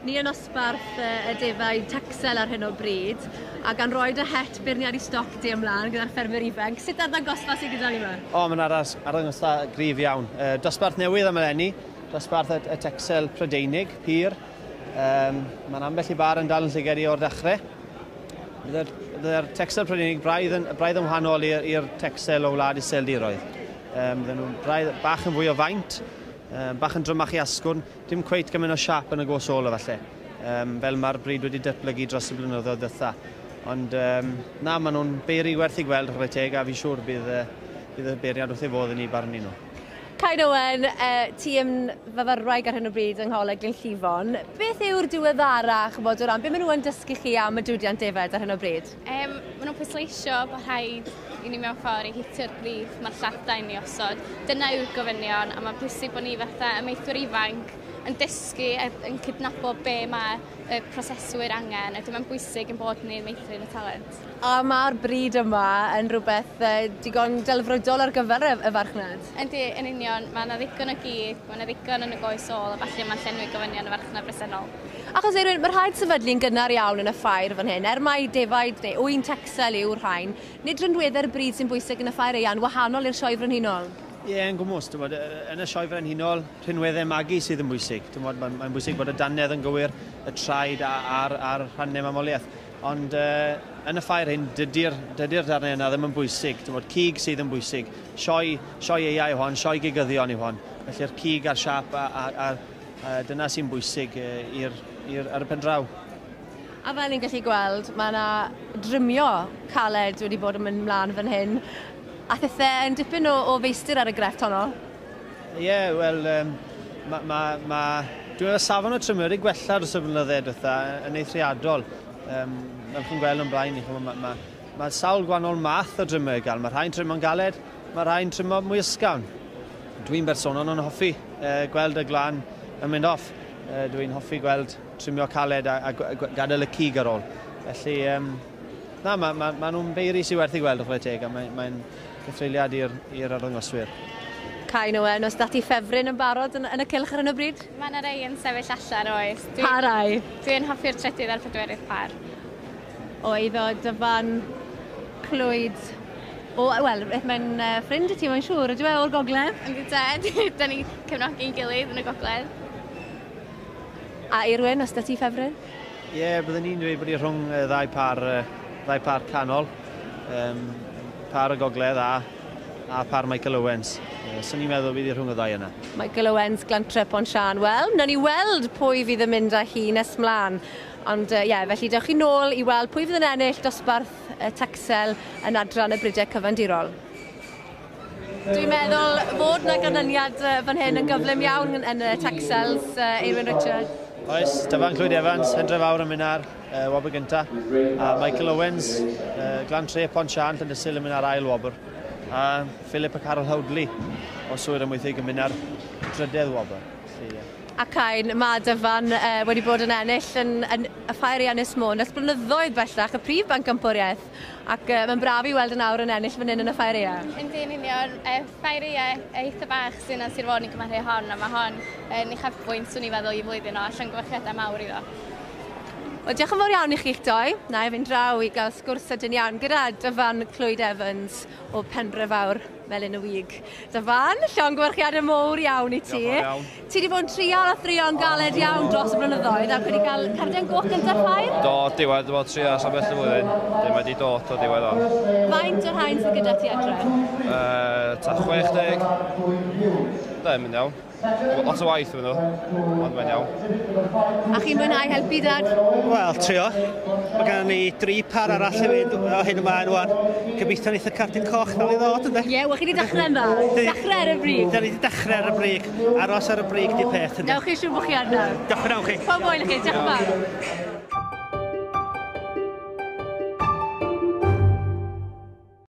Ni yn osbarth y defaid Texel ar hyn o bryd, a gan roed y het beirniad i stoc di ymlaen gyda'r ffermwyr ifanc. Sut arddangosfa sydd gyda ni yma? Mae'n arddangosfa gryf iawn. Dosbarth newydd am eleni, dosbarth y Texel Prydeinig, pyr. Mae'n ambell i bar yn dal yn llyged i o'r dechrau. Byddai'r Texel Prydeinig braidd yn wahanol i'r Texel o wlad Iseldiroedd. Bydden nhw'n bach yn fwy o faint, bach yn drymach i asgwrn, dim cweit gymaint o siap yn y gosolo falle, fel mae'r bryd wedi datblygu dros y blynyddoedd ddytha. Ond maen nhw'n beiri werth i gweld rhaid teg, a fi'n siŵr bydd y beiriad wrth ei fodd yn ei barnu nhw. Cain Owen, ti yn fyfyrwraig ar hyn o bryd yng Ngholeg Glynllifon. Beth yw'r diweddarach o ran? Be maen nhw yn dysgu chi am y diwydiant defaid ar hyn o bryd? Maen nhw'n pwysleisio bod rhaid i ni mewn ffordd i hitio'r brif mae'r lladdau ni osod. Dyna yw'r gofynion, a mae'n bwysig bod ni fatha ymweithwyr ifanc yn dysgu, yn cydnabod be mae proseswyr angen, a dyma'n bwysig yn bod ni'n meithrin y talent. A mae'r bryd yma yn rhywbeth digon delfrydol ar gyfer y farchnad? Yndi, yn union, mae yna ddigon o gyd, mae yna ddigon yn y goes ôl, a falle mae'n llenwi gofynion y farchnad bresennol. Achos Eirwyn, mae rhaid sefydlu'n gynnar iawn yn y ffair fan hyn, mai defaid neu wy'n Texel yw'r rhain, nid rhywbeth bryd sy'n bwysig yn y ffair eian, wahanol i'r sioe frenhinol? Yn gwmws, yn y sioe frenhinol, rhinweddau magu sydd yn bwysig. Mae'n bwysig bod y dannedd yn gywir, y traed a'r rhannau mamoliaeth. Ond yn y ffair hyn, dydy'r darnau yna ddim yn bwysig. Cig sydd yn bwysig, sioe eiau yw hon, sioe gigyddion yw hon. Felly'r cig a'r siap a dyna sy'n bwysig ar y pen draw. A fel ni'n gallu gweld, mae yna drymio caled wedi bod yn mynd mlaen fan hyn. A thethau yn dipyn o feistr ar y grefft honno? Ie, wel, dwi'n meddwl safon o trymio wedi gwella dros y blynyddoedd yn eithriadol. Fel chi'n gweld yn blaen, mae sawl gwahanol math o drymio i gael. Mae rhain trymio'n galed, mae rhain trymio mwy ysgawn. Dwi'n bersonol yn hoffi gweld y glan yn mynd off. Dwi'n hoffi gweld trymio caled a gadael y cig ar ôl. Felly, mae nhw'n beiri sy'n werth i gweld o'ch teg, a mae'n gyffreiliad i'r arddangoswyr. Cain Owen, os dati ffefryn yn barod yn y cylch ar hyn o bryd? Mae yna rei yn sefyll allan oes. Pa rai? Dwi'n hoffi'r trydydd a'r pedwerydd par. O eiddo dyfan clwyd. Wel, mae'n ffrind i ti, mae'n siŵr, ydw e o'r gogledd? Yndi te, da ni cefnogi'n gilydd yn y gogledd. A Eirwyn, os dati ffefryn? Ie, byddwn ni'n dweud bod i rhwng ddau par canol. Par y gogledd a par Michael Owens. So ni'n meddwl bydd i rhwng y ddau yna. Michael Owens, Glantre Pontcharn. Wel, na ni weld pwy fydd yn mynd â hi nes mlaen. Ond felly dewch chi nôl i weld pwy fydd yn ennill dosbarth Texel yn adran y brydau cyfandirol. Dwi'n meddwl fod na ganlyniad fan hyn yn gyflym iawn yn y Texels, Eirwyn Richard. Oes, Dyfan Clwyd Evans, Hendra Fawr yn mynd ar wobr gynta. A Michael Owens, Glantre Pontcharn yn dysil yn mynd ar ail wobr. A Philip a Carol Howdley o Swyr Amwythig yn mynd ar drydedd wobr. A Cain, mae Dyfan wedi bod yn ennill yn y ffair i Ynys Môn. Ys blynyddoedd bellach, y prif bancampwriaeth. Ac mae'n braf i weld yn awr yn ennill fan hyn yn y ffair ia. Yndyn union, ffair ia eitha bach sy'n yn Sir Fôn i gymaru hon, a mae hon yn eich afbwynt swn i feddwl i flwyddyn o, allan gwerthiadau mawr iddo. Wel, diolch yn fawr iawn i chi'ch doi. Na i fynd draw i gael sgwrs ydyn iawn gyda Dyfan Clwyd Evans o Penre Fawr Melyn y Wig. Dyfan, llongyfarchiadau mowr iawn i ti. Ti wedi bod yn trial a thrio'n galed iawn dros y blynyddoedd ac wedi cael cardiau'n goch gyda'r ffair? Do, diwedd, bod trio am bell y flwyddyn. Dim wedi dod o diwedd o. Faint o'r rhain sydd gyda ti adre? Ta 60. Da, mynd iawn. Lot o waith yn nhw, ond mae'n iawn. A chi'n mwynhau helpu dad? Wel, trio. Mae gen ni 3 par arall i fynd o hyn ymlaen wan. Gobeithio wneith y cardyn coch ddal i ddod, ynddo? Ie, wel chi wedi dechrau yna? Dechrau ar y brig? Da ni wedi dechrau ar y brig. Aros ar y brig di peth, ynddo? Dewch chi siŵr bod chi arno? Diolch yn awr chi. Pob oel chi, diolch yn fawr.